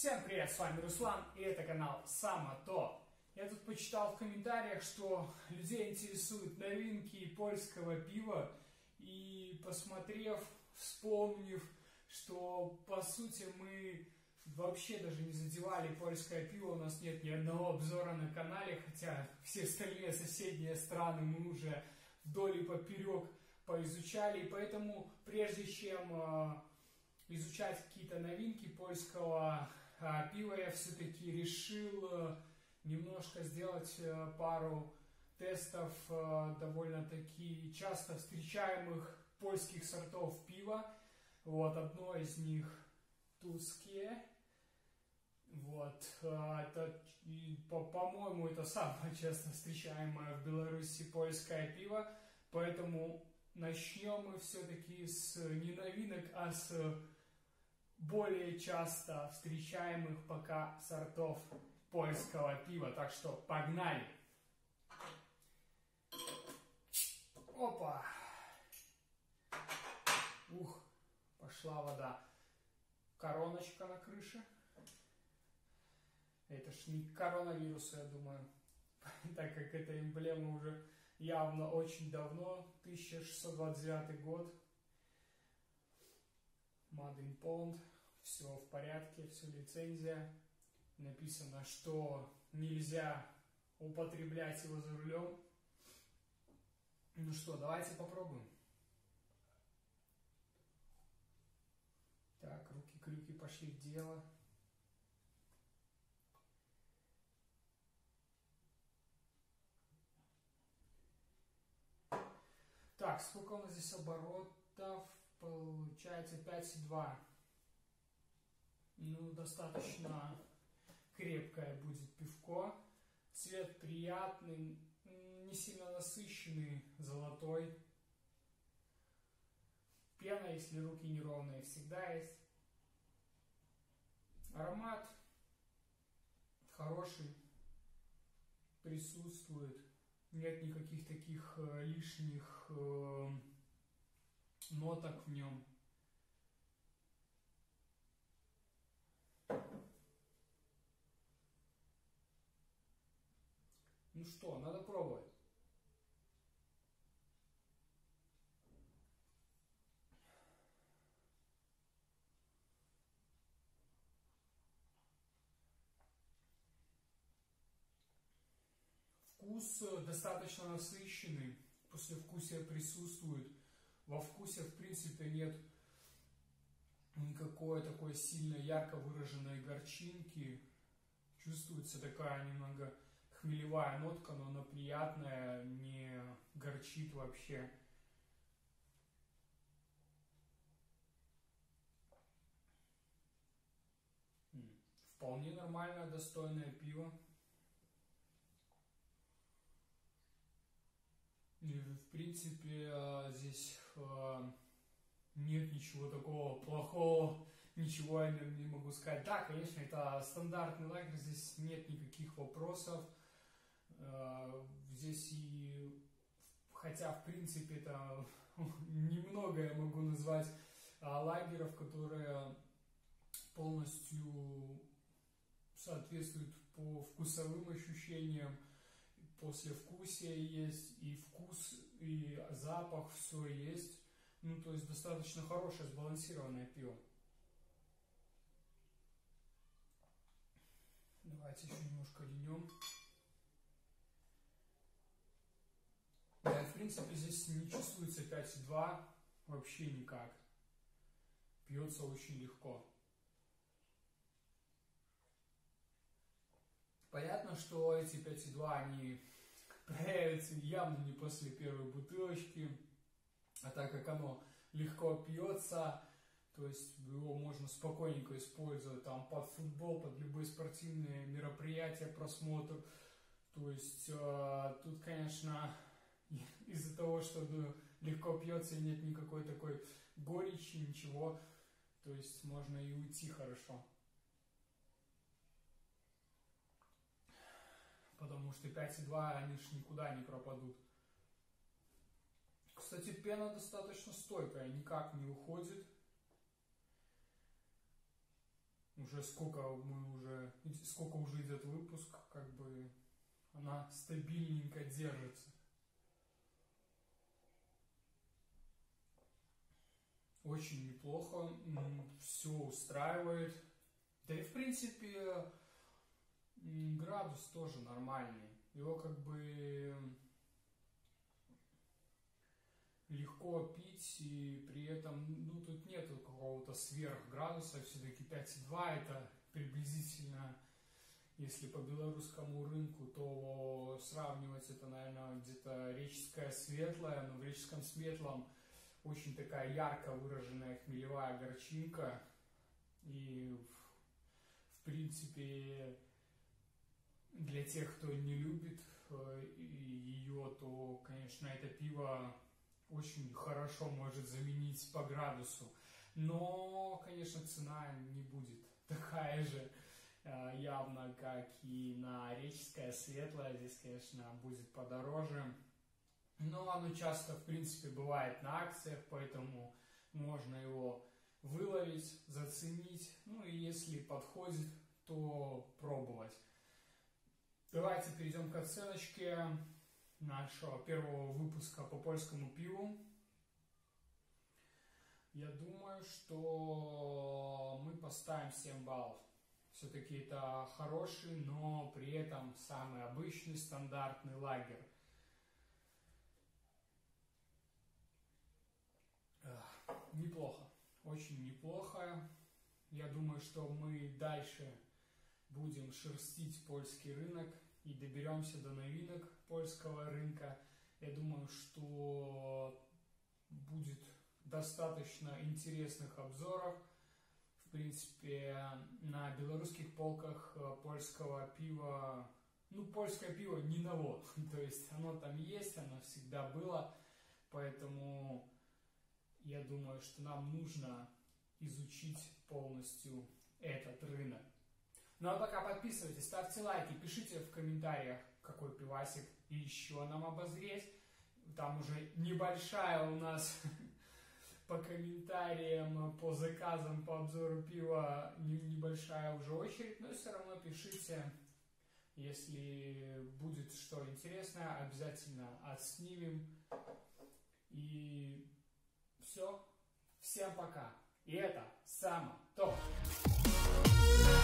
Всем привет, с вами Руслан, и это канал Само-То. Я тут почитал в комментариях, что людей интересуют новинки польского пива, и посмотрев, вспомнив, что по сути мы вообще даже не задевали польское пиво, у нас нет ни одного обзора на канале, хотя все остальные соседние страны мы уже вдоль и поперек поизучали, и поэтому прежде чем изучать какие-то новинки польского пива, я все-таки решил немножко сделать пару тестов довольно-таки часто встречаемых польских сортов пива. Вот, одно из них Тусkie. Вот, это, по-моему, это самое часто встречаемое в Беларуси польское пиво, поэтому начнем мы все-таки с не новинок, а с более часто встречаемых пока сортов польского пива. Так что погнали! Опа! Ух, пошла вода. Короночка на крыше. Это ж не коронавирус, я думаю, так как эта эмблема уже явно очень давно, 1629 год. Made in Poland, все в порядке, все лицензия. Написано, что нельзя употреблять его за рулем. Ну что, давайте попробуем. Так, руки-крюки пошли в дело. Так, сколько у нас здесь оборотов? Получается 5,2. Ну, достаточно крепкое будет пивко. Цвет приятный, не сильно насыщенный, золотой. Пена, если руки неровные, всегда есть. Аромат хороший, присутствует. Нет никаких таких лишних ноток в нем. Ну что, надо пробовать. Вкус достаточно насыщенный, послевкусие присутствует. Во вкусе, в принципе, нет никакой такой сильно ярко выраженной горчинки. Чувствуется такая немного хмелевая нотка, но она приятная, не горчит вообще. Вполне нормальное, достойное пиво. И, в принципе, здесь нет ничего такого плохого, ничего я не могу сказать. Да, конечно, это стандартный лагерь, здесь нет никаких вопросов. Здесь и, хотя, в принципе, это немного я могу назвать лагеров, которые полностью соответствуют по вкусовым ощущениям. Послевкусие есть, и вкус, и запах, все есть. Ну, то есть достаточно хорошее, сбалансированное пиво. Давайте еще немножко льнем. Да, в принципе, здесь не чувствуется 5,2 вообще никак. Пьется очень легко. Понятно, что эти 5,2, они проявятся явно не после первой бутылочки, а так как оно легко пьется, то есть его можно спокойненько использовать там под футбол, под любые спортивные мероприятия, просмотр. То есть тут, конечно, из-за того, что легко пьется и нет никакой такой горечи, ничего, то есть можно и уйти хорошо. Потому что 5,2 они ж никуда не пропадут. Кстати, пена достаточно стойкая, никак не уходит. сколько уже идет выпуск, как бы она стабильненько держится. Очень неплохо, все устраивает. Да и в принципе градус тоже нормальный. Его как бы легко пить, и при этом, тут нету какого-то сверхградуса, все-таки 5,2 это приблизительно, если по белорусскому рынку, то сравнивать это, наверное, где-то реческое светлое, но в реческом светлом очень такая ярко выраженная хмелевая горчинка, и в принципе для тех, кто не любит ее, то, конечно, это пиво очень хорошо может заменить по градусу. Но, конечно, цена не будет такая же явно, как и на реческое светлое. Здесь, конечно, будет подороже. Но оно часто, в принципе, бывает на акциях, поэтому можно его выловить, заценить. Ну и если подходит, то пробовать. Давайте перейдем к оценочке нашего первого выпуска по польскому пиву. Я думаю, что мы поставим 7 баллов. Все-таки это хороший, но при этом самый обычный стандартный лагер. Неплохо, очень неплохо. Я думаю, что мы дальше будем шерстить польский рынок и доберемся до новинок польского рынка. Я думаю, что будет достаточно интересных обзоров. В принципе, на белорусских полках польского пива, польское пиво не ново, то есть оно там есть, оно всегда было, поэтому я думаю, что нам нужно изучить полностью этот рынок. Ну а пока подписывайтесь, ставьте лайки, пишите в комментариях, какой пивасик еще нам обозреть. Там уже небольшая у нас по комментариям, по заказам, по обзору пива небольшая уже очередь, но все равно пишите, если будет что интересное, обязательно отснимем. И все, всем пока. И это Само Топ.